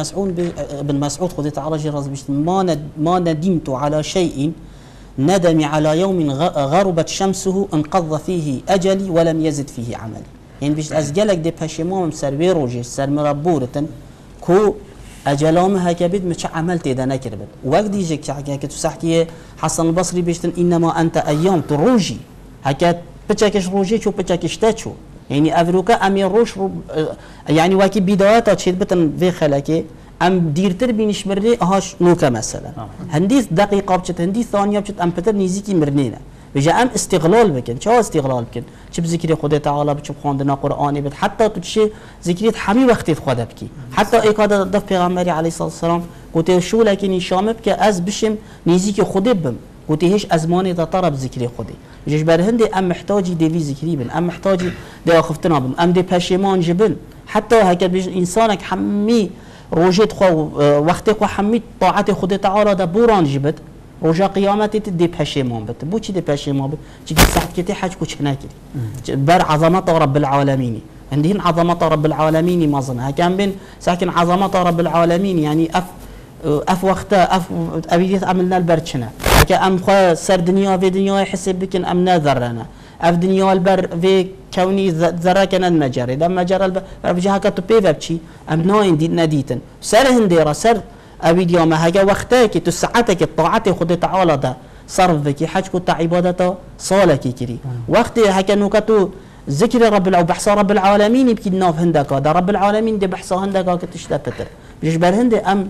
ابن مسعود خود تعالی راضی بشت ما ندمت على شيء ندم على يوم غربت شمسه انقض فيه اجلي ولم يزد فيه عملي يعني بيش أزجلك دي باشيمام سر بيروجي سر مربورتن كو أجلام هكبد مش عملت إذا نكربت وقت يجيك حكي تسحكي حسن البصري بيشتن إنما أنت أيام تروجي هكا بتشكش روجي شو بتشكش تشو يعني أفروكا أمير روش يعني واكي بداياتها تشيد بتن في خلاكي ام ديرتر بينش مري هاش نوكا مثلا هندي دقيقه بچت هندي ثانيه بچت ام بتر نيزيكي مرنينا بجا ام استغلال بكن شو استغلال بكن چه بذكري خدا تعالى بچ خواندنا قرآني بد حتى تو چه ذكريت حمي وقت خدا بكي حتى ايكادا دف پیغمبري عليه الصلاه والسلام قلت شو لكن شام بك از بشم نيزيكي خدا بم قلت هيش ازماني دا طرب ذكري خدا بجاش بر هندي ام محتاجي دي ذكري بن ام محتاجي دي اخفتنا بن ام دي پشيمان جبن حتى هكا انسانك حمي روجت خو وقت خو حمي طاعت خدا تعالى دا بوران جبت روجا قيامتي تدي پشيمان بت بو چي دي پشيمان بت چي ساعت كتي حج كو چناكي بر عظمه رب العالمين عندهن عظمه رب العالمين ما ظن كان بين ساكن عظمه رب العالمين يعني اف وقتا اف ابيت عملنا البرچنا ام خو سر دنيا في دنيا يحسب بكن ام نذرنا اف دنيا البر في كوني ذره كان المجرى لما جرى البر بجها كتو بيفبشي ام ناين دي نديتن سر هنديرا سر أبيد يوم هجا وقتك تسعتك الطاعة خد تعالى ده صرفك حج كنت عبادته صالك كري وقت هكا نكتو ذكر رب العالمين بحث رب العالمين يبكي الناف هندك ده رب العالمين ده بحث هندك كتشتا بتر بيجبر هند ام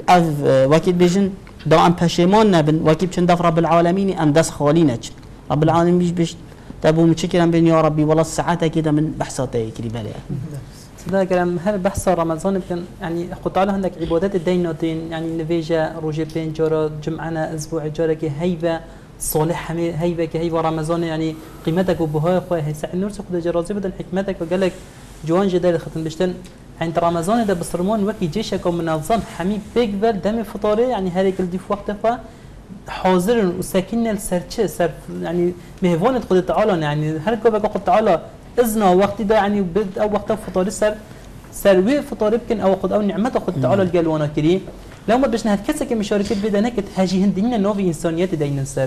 وكيد بيجن ده ام پشيمان نبن وكيد چن دف رب العالمين ام دس خالينك رب العالمين بيش تبو متشكرا بين يا ربي والله الساعات كده من بحثاته كري بلا هذا كلام هل بحث رمضان يمكن يعني خد تعالى عندك عبادات الدينتين يعني نفيجا روجي بين جرى جمعنا اسبوع جرى كي هيبه صالح هيبه كي هيبه رمضان يعني قيمتك وبهاي خويا هي ساعه نور تاخذ جرازي بدل حكمتك وقال لك جوان جدال ختم بشتن عند رمضان ده بصرمون وقت جيشك منظم حميد بيقبل دم فطاري يعني هذيك اللي في وقتها حاضر وساكن السرچه سر يعني مهوان خد تعالى يعني هل كوبك قد تعالى إذنا وقت ده يعني بد أو وقت فطار سروي فطار يمكن أو خد أو نعمته خد تعالى الجلوانا كريم لو ما بيش نهتكسك مشاركة بدنا كت هاجي هندينا نوفي إنسانيات دينا سر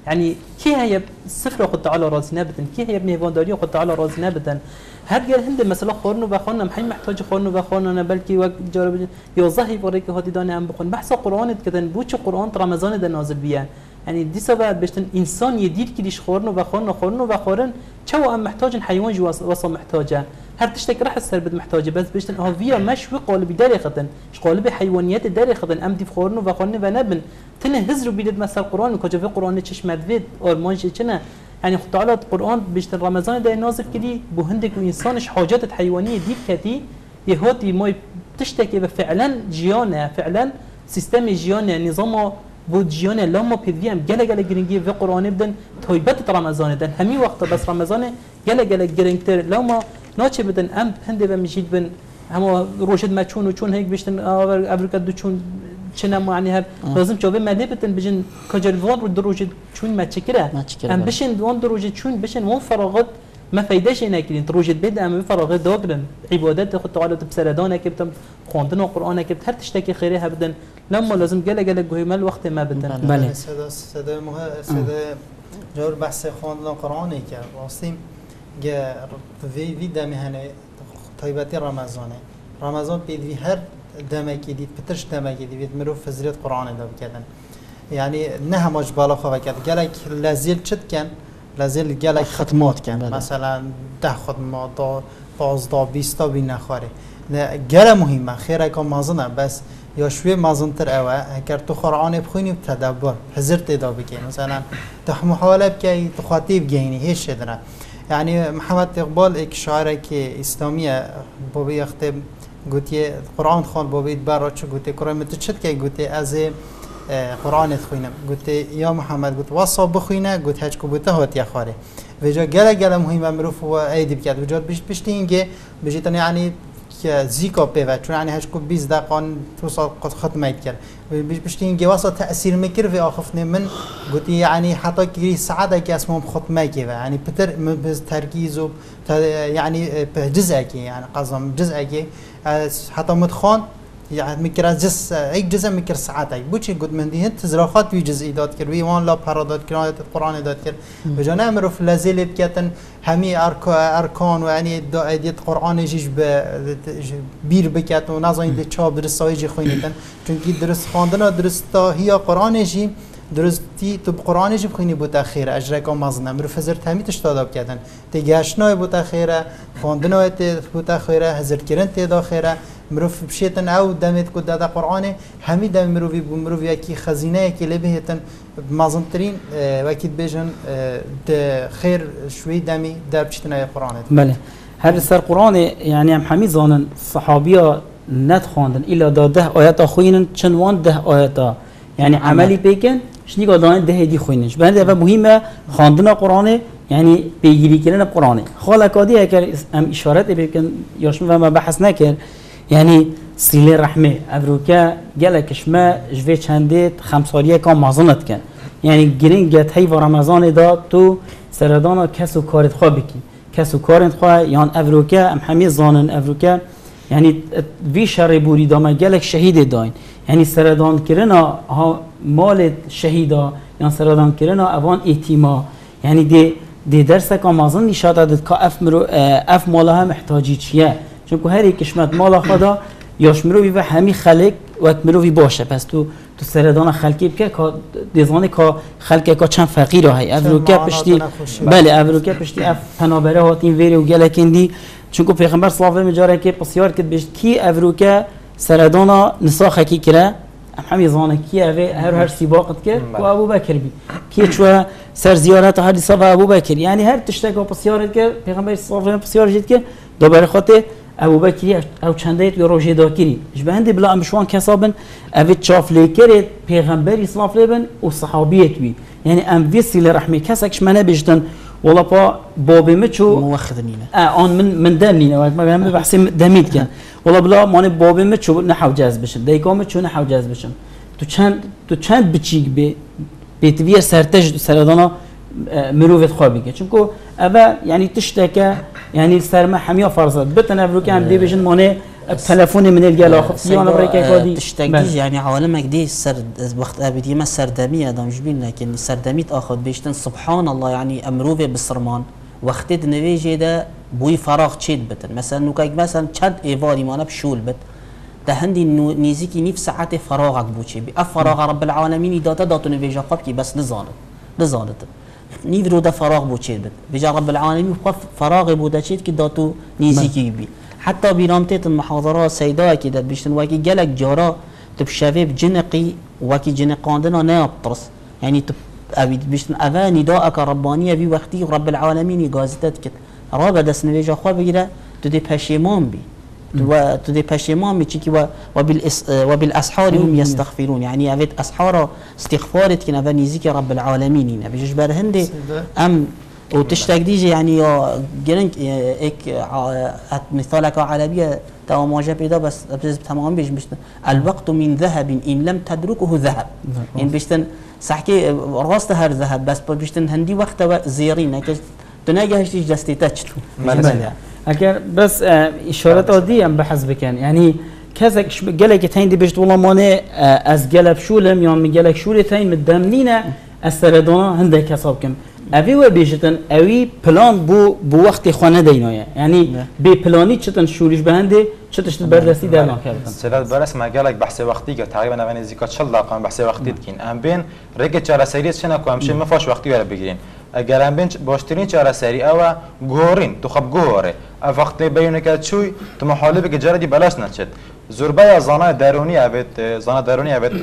يعني كي هي صفر خد تعالى راضي نبتن كي هي بنيفانداري خد تعالى راضي نبتن هر جل هند مثلا خورنو بخون محي محتاج خورنو بخون انا بلكي وقت جرب يوظهي بريك هادي داني ام بخون بحث قرآن كدن بوچ قرآن رمضان ده نازل بيان يعني دي سبب بشتن انسان يدير كديش خورنو بخورن چو ام محتاج حيوان جو وصا محتاجه هر تشتك راح السر بد محتاجه بس بشتن ها فيا مشوي قالب داري خدن اش قالب حيوانيات داري خدن ام دي خورنو بخون ونبن تنه هزرو بيد مثلا قرآن كجا في قرآن چش مدود ارمانش چنه يعني خد تعالى القرآن بيشتن رمضان ده نازل كدي بو هندك انسانش حاجات الحيوانيه دي كتي يهودي ما تشتكي فعلا جيانه فعلا سيستم جيانه نظام بود جیانه لما پیدویم گله گرینگی و قرآن بدن تایبت رمضان دن همین وقت بس رمضان گله گرینگتر لما ناچه بدن ام هنده و مجید بن اما روشد ما چون هیک بشتن افریقا دو چون چنه معنی هب لازم چوبه ملی بدن بجن کجروان رو دروجد چون ما چکره ام بشن دوان دروجد چون بشن وان فراغت ما فایدهش نکردین دروجد بد ام فراغت داگرن عبادت خود تعالی بسردانه که بتم خواندن قرآن که هر تشتکی خیره هبدن لما لازم گله گویمه الوقت ما بدن بله صدا جور بحث خواندن قرآنی که واسیم وی دمی هنه طیبتی رمضان پید وی هر دمی که دید پترش دمی که دید مرو فزریت قرآن داد کردن یعنی نه همش بالا خواه کرد گله لازل چت کن لازل گله ختمات کن مثلا 10 ختمات 15 20 تا بی نخوره گله مهمه خیره که مازنه بس یا شوی مازنتر اوه اگر تو قرآن بخونی تدبر حضر تدا بکی مثلا تو محاوله بکی تو خاطیب گینی هیچ شدره يعني محمد اقبال ایک شاعر که اسلامیه بابی اخته گوتی قرآن خوان بابی برا چه گوتی قرآن متشد که گوتی از قرآن خوینم گوتی یا محمد گوت واسا بخوینه گوت هج کبوته هات خاره وجا گله مهمه معروف و ایدی بکرد وجا بیشتر اینگه بجیتن یعنی که زیکا پیوه چون یعنی هشت کو 20 دقیقه تو سال ختم کرد بشتین جواسه تأثیر میکر و آخفنی من گویی یعنی حتی که ساعته که اسمم ختم کرد یعنی پتر بز ترکیز و یعنی جزء کی یعنی قصدم جزء کی حتی متخان يعني مكر جس اي جزء مكر ساعات بوشي قد من دي تزراخات في جزء دات كر وي وان لا بارادات كرايه القران دات كر بجانا امر في لازل بكتن همي اركان ويعني ديت قران يجيش بير بكت ونازين دي چاب درس يجي خوينتن چونكي درس خواندنا درستا هي قران يجي درستی تو قرآن جب خونی بود خیره اجرای کام مازن مرو فزر تامی تشتاداب کردن تگاشنای بود خیره خواندنای بود خیره هزار کردن تدا خیره مرو بشیتن او دمت کد داده قرآن همی دم مرو یکی خزینه یکی لبهتن مازن ترین وکید بیشن خیر شوی دمی در بشتنای قرآن. بله هر سر قرآن یعنی هم همی زانن صحابیا ند خواندن الا داده آیات خوینن چنوان 10 آیات يعني عملي بيكن شنو قدان ده دي خوينش بعد ده مهمه خواندن قرآن يعني بيجري كلنا قرآن خاله كادي اگر ام اشارات بيكن ياش ما بحث نكر يعني صله رحمه ابروكا جلكش ما جوي چنده 5 سالیه کام مازنت کن يعني گرینگت هی و رمضان دا تو سردان کسو کارت خواه بکی کسو کارت خواه یان ابروكا ام همه زانن ابروكا يعني وی شر بوری دام گلک شهید داین يعني سردان كرنا ها مال شهيدا يعني سردان كرنا اوان ايتيما يعني دي درس كامازن نشاط داد كاف مرو اف مالها محتاجي چيه چونكو هر یک کشمت مال خدا یاش مرو و همي خلق وقت مرو باشه پس تو سردان خلقی بکه که دیزانی که خلقی که چند فقیر هایی افروکه پشتی بله افروکه پشتی اف پنابره هاتین ویری و گلکندی چونکو پیغمبر صلی الله علیه و آله که پسیار کد بشت کی افروکه سردانا نساخه کی کرده همین زانه کی هر سیباقت کرد و ابو بکر بی کی چوا سر زیارت هر صف ابو بکر یعنی هر تشتک پسیار کرد پیغمبر صلی الله علیه و پسیار جد که دوباره خاطر ابو بکری او چندیت یا روزه داکری جبهندی بلا امشوان کسابن اوی چافلی کرد پیغمبری صلی الله علیه و صحابیت بی یعنی ام ویسیل رحمی کسکش منه بجدن والله با بابی مچو موخذنينا آن من دمنينا وقت ما هم بحث دميت كان والله بلا ماني بابی مچو نحو جاز بشن دیگه مچو نحو جاز بشن تو چند بچیک به توی سرتج سردانا مروفت خوابی که چونکو اوه یعنی تشتکه یعنی سرما همیا فرضات بتن افروکه هم دی بشن مانه التلفون من الجال آخر يانا بريك كادي تشتاقيش يعني عوالمك دي سرد وقت أبدي ما سردمية ده مش بين لكن سردميت آخر بيشتن سبحان الله يعني أمروه بسرمان وقت نویجه ده بوی فراغ چید بتن مثلا نوکاک مثلا چند ایواری مانا بشول بت ده هندی نیزی کی نیف ساعت فراغك بوچی بی فراغ رب العالمین داتا داتو نویجه قب کی بس نزانت نیف رو ده فراغ بوچید بت بجا رب العالمین قف فراغ بوده چید کی داتو نیزی کی بی حتی بینامتیت المحاضرات سیدا کی ده بیشتن واکی گلک جارا تبشویب جنقی واکی جنقاندنا نیابترس يعني أبيد بيشتن أذا نداءك ربانية في وقتي رب العالمين يجازتك رابع دس نبيج أخوة بيجرا تدي بشيمان بي تدي بشيمان بي تشكي وبالأسحار هم يستغفرون يعني أبيد أسحار استغفارت كنا فنيزيك رب العالمين هنا بيجش برهندي أم وتشتاق يعني يا جرنك إك مثالك عربية تو ما جاب إذا بس تمام بيشتن الوقت من ذهب إن لم تدركه ذهب إن بيشتن صحكي راست هر ذهب بس بيشتن هندي وقت زيرين هيك تناجي هشتي جستي تشتو اگر بس اشارات عادی ام بحسب کن یعنی کسی که گلک تاین دی بجت والله مانه از گلب شولم یا می گلک شول تاین مدمنینه استردان هنده حساب کم اوی و بیشتن اوی پلان بو وقت خانه دینایه یعنی به پلانی چتن شولش بهنده چتش بردستی در نکردن سلال برس ما گلک بحث وقتی که تقریبا اون زیکات 40 دقیقه بحث وقتی دکین ام بین رگ چهار سریت شنا کو همشه مفاش وقتی ولا بگیرین اگر ام بین باشترین چهار سری او گورین تو خب گوره وقتی بیونه که چوی تو محالبه که جردی بلاش نشد زربه زانه درونی اوت زانه درونی اوت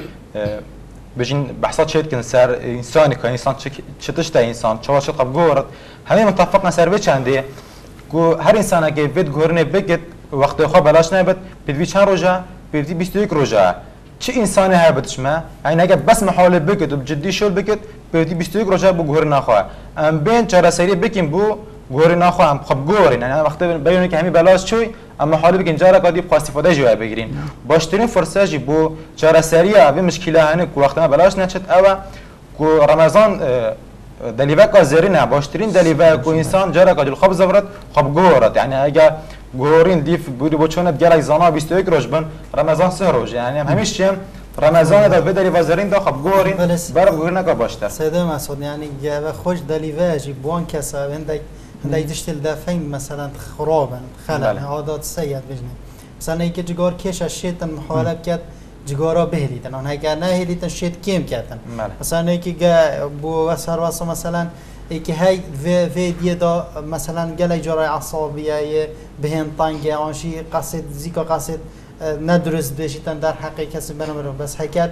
بجين بحثات شيء كن سر انساني كان انسان شتش تا انسان چوا شت قب گورد همه متفقنا سر به چنده کو هر انسان که وید گورنه بگت وقت خو بلاش نبت بدوی چند روزه بدوی 21 روزه چه انسانی هبتش ما این اگه بس محاله بگت و جدی شول بگت بدوی 21 روزه بو گور نخوا ام بین چرا سری بکیم بو گور نخوا ام خب گورین یعنی وقت بیونه که همین بلاش چوی اما حالی بگین جارا کادی استفاده جوه بگیرین باشترین فرصه جی بو چهار سریه و مشکل هنه کو وقت ما بلاش نچت او کو رمضان دلیوه کا زرینه باشترین دلیوه کو انسان جارا کادی خب زورت خب گورت یعنی اگه گورین دیف بودی بچونه گلک زانا 21 روز بن رمضان 3 روز یعنی همیشه رمضان دا بدلی وزرین دا خب گورین بر گورنا کا باشتر سیده مسعود یعنی گه خوش دلیوه جی بوان کسا هندای دشتل دفعین مثلا خرابن خلل عادات سیاد بجنه مثلا اینکه جگار کش از شیطان محالب کرد جگارا بهلیدن آن اگر نه هلیدن شیط کم کردن مثلا اینکه بو وسر واسه مثلا اینکه هی ویدیو دا مثلا گله جرای عصابیه بهم طنگه آنشی قصد زیکا قصد ندرست بشیدن در حقی کسی بنامرو بس هکر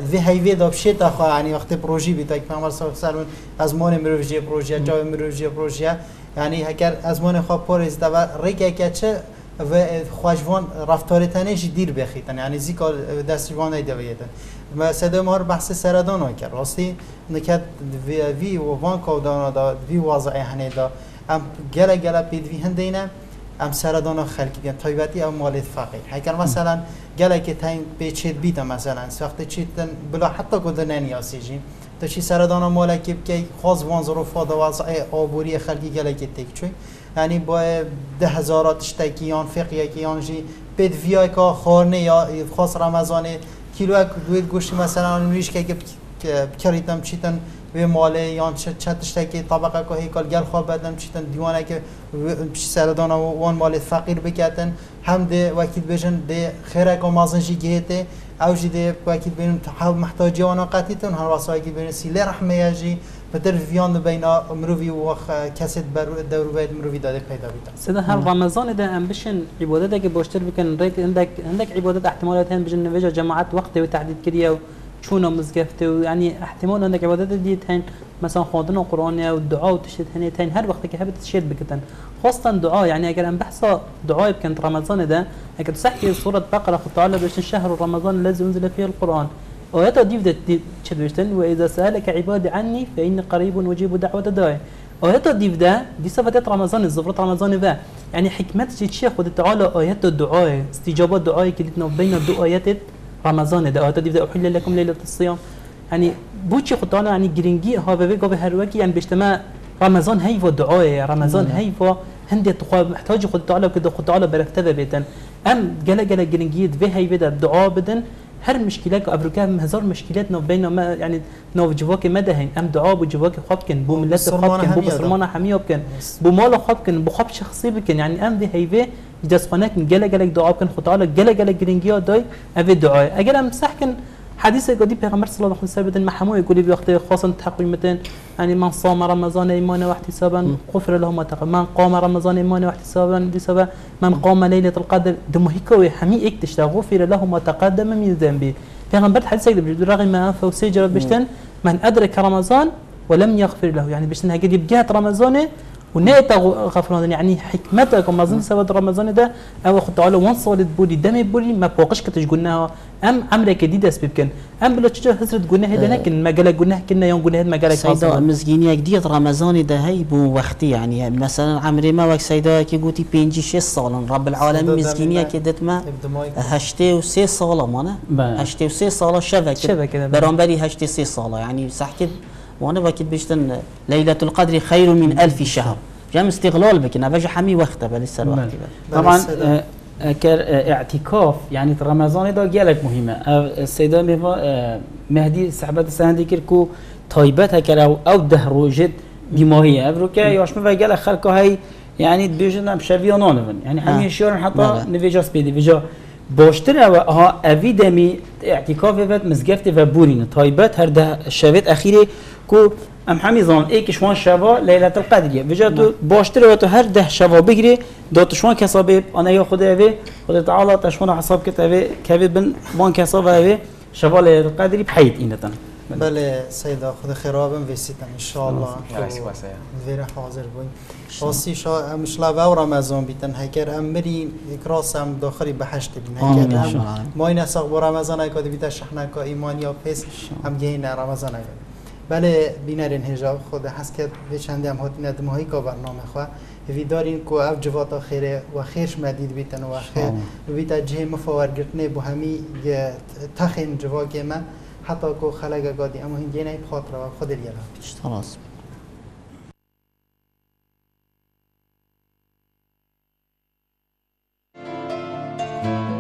هی دا بشیت آخه یعنی وقتی پروژی بیت که پیامبر صلی الله علیه و از مان مروجی پروژه جای مروجی پروژه یعنی هکر از مان خواب پاریز دا ریگه که چه و خواجوان رفتار تنش دیر بخیتن یعنی زیکا دستجوان ایدویدن و صدای ما بحث سردان ها کرد راستی نکت وی و وان کودانا دا وی واضعه هنه دا ام گله پید وی هندینه ام سردان خلقی بیان تایبتی ام مالت فقیر هکر مثلا گله که تاین پیچید بیت مثلا ساخته چیتن بلا حتی کدن نیاسیجیم تو چی سردان مالکی که خاص وان ظروف و وضعه آبوری خلقی گله که تک چوی یعنی با 10,000 تشتکیان فقیه‌کیان جی پید ویای که خورنه یا خاص رمضان کیلو دوید گوشت مثلا نویش که کریتم چیتن و ماله یا چه تشتکی طبقه که هیکل گل خواب بدم چیتن دیوانه که سردان وان مال فقیر بکردن هم ده وکیل بجن ده خیره که مازنجی گهته اوجی ده وکیل بین محتاجی وانا قطیتون هر واسه وکیل بین سیله رحمه جی بتر ویان بینا مروی و کسید بر دور باید مروی داده پیدا بیتن سیده هر رمضان ده هم بشن عبادت که باشتر بکن عندك عبادت احتمالات هن بجن نویجا جماعت وقت و تحدید کریه چون مزگفته و یعنی احتمال عندك عبادت دیت هن مثلا خواندن قرآن و دعا و تشهد هنی تین هر وقتی که هبت تشهد بکتن خاصة دعا يعني اگر ام بحثا دعاء بكن رمضان ده اگر تحكي سورة بقرة خد تعالى بيشتن شهر رمضان الذي انزل فيه القرآن آيات ديف تشهد بيشتن واذا سألك عبادي عني فإني قريب وجيب دعوة داعي آيات ديف ده دي صفات رمضان الزفرة رمضان ده يعني حكمت الشيخ خد تعالى آيات الدعاء استجابات دعاء كلتنا بين الدعاءات رمضان ده آيات ديف ده أحل لكم ليلة الصيام يعني بوشي خد تعالى يعني جرينجي هذا بيجا بهروكي يعني بيجتمع رمضان هيفا دعاء رمضان هيفا هندي محتاج خد تعالى كده خد تعالى بركتها بيتن ام گله گرنگیت و هی بده دعا بدن هر مشکله که افریقا هزار مشکلات نو بین ما يعني نو جواك مدهن ام دعا بو جواك خواب کن بو ملت خواب کن بو مسلمان حمیاب کن بو مال خواب کن بو خواب شخصی بکن يعني ام ده هیوه دستخانه کن گله دعا کن خدا تعالی گله گرنگیا دای او دعای اگر ام صح کن حديث قدي پیغمبر صلى الله عليه وسلم محمود يقول لي وقت خاصه تقويمتين يعني من صام رمضان ايمانا واحتسابا غفر له ما تقدم من قام رمضان ايمانا واحتسابا لسبب من قام ليله القدر دم هيك حمي اكتشتا غفر له ما تقدم من ذنبه پیغمبر حديث يقول رغم ما انف وسجر بشتن من ادرك رمضان ولم يغفر له يعني بشتن هاجي يبجات رمضان ونأت غفران يعني حكمتك وما زلت سواد رمضان ده او خد تعالى وان صالت بولي دم بولي ما بوقش كتش قلناها ام عمرك جديد اسبب كان ام بلا تشجع هسرت قلنا هذا لكن ما قال قلنا كنا يوم قلنا هذا ما قال سيدا مزجينيا جديد رمضان ده هي بو وقتي يعني مثلا عمري ما وقت سيدا كي قلتي بينجي 6 سال رب العالمين مزجينيا كدت ما هشتي و 3 سال مانا هشتي و 3 سال شبكه برامبري هشتي 3 سال يعني صح كده وانا باكيد بيشتن ليله القدر خير من 1000 شهر جام استغلال بكن ابجي حمي وقته بلسه الوقت طبعا اعتكاف يعني رمضان ده جالك مهمه السيده مهدي صحبت سندي كركو تايبتها كراو او ده روجت بماهيه ابروكا ياش ما قال خلكو هي يعني بيجنا بشبيانون يعني حمي شهر حتى نفيجاس بيدي فيجا باشتر ها اویدمی اعتکاف وقت مزگفت و بورین تایبت هر ده شبت اخیری کو ام حمیزان ایکشوان شوا لیلت القدریه وجا تو باشتر و تو هر ده شوا بگیری داتشوان کسابه آنها یا خود اوی خود تعالی تشوان حساب کت اوی که بن بان کساب اوی شوا لیلت القدری بحیت اینتن بله سیدا خود خرابم ویسیتن انشاءالله ویره حاضر بوین خاصی شا امشلا و رمضان بیتن هکر امری اکراس هم داخلی بهشت بین هکر هم ماین اساق با رمضان اکاد بیت شحنه کا ایمان یا پس هم گین رمضان اکاد بله بینرین هجاب خود حس کرد به چندی هم هاتین ادمایی که برنامه خواه وی دارین که اف جوات خیره و خیرش مدید بیتن و خیر بیت جه مفاور گرتنه بو همی تخین جواکی ما حتی که خلق قادی اما هنگی نه بخاطر و خود دیگه خلاص